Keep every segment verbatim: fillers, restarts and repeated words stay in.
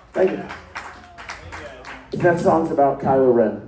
Thank you. This next song's about Kylo Ren.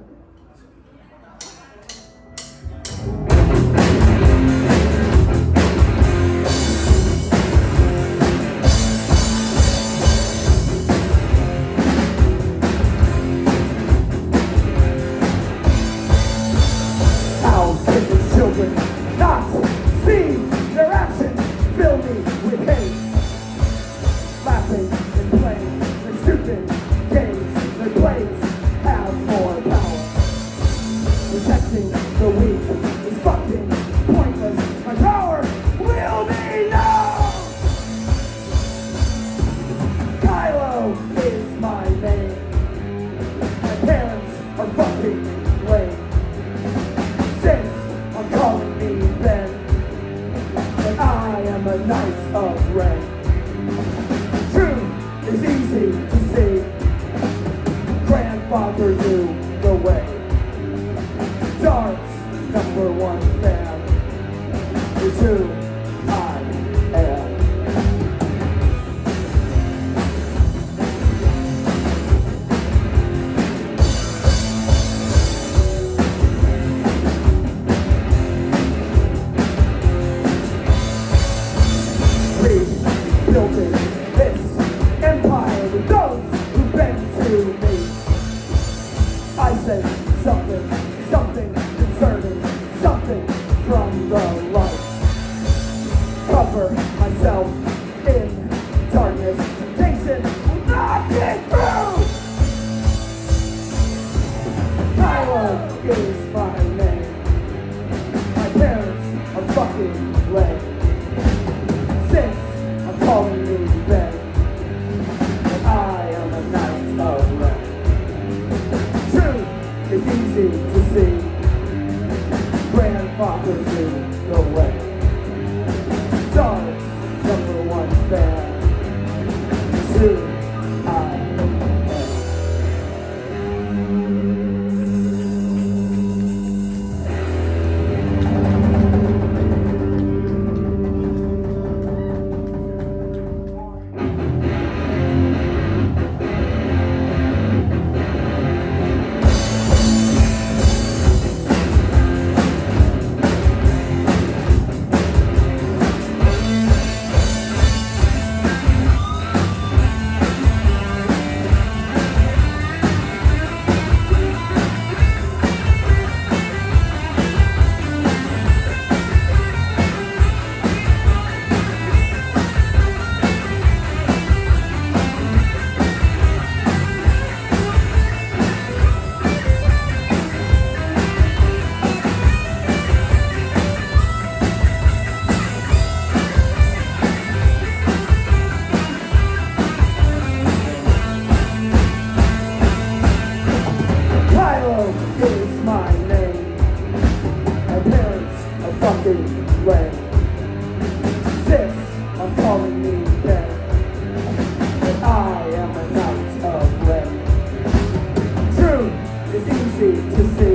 How can these children not see their actions fill me with hate? Laughing and playing their stupid games, their blades have more power. Protecting the weak is fucking pointless. My power will be known. Kylo is my name. My parents are fucking lame. Since I'm calling me Ben, but I am a Knight of Ren. Truth is easy to see. Grandfather knew the way. Dark's number one fan is who I am. Rebuilding this empire with those who bend to me. I said something, something concerning, something from the light. Cover myself in darkness. Temptation will not get through. Kylo is my name. My parents are fucking lame. Since I'm calling me Ben, and I am a Knight of Ren. Truth is easy to see. Grandfather knew the way. Dark's number one fan is who I am. Is my name. My parents are fucking lame. Since I'm calling me Ben, and I am a Knight of Ren. Truth is easy to see.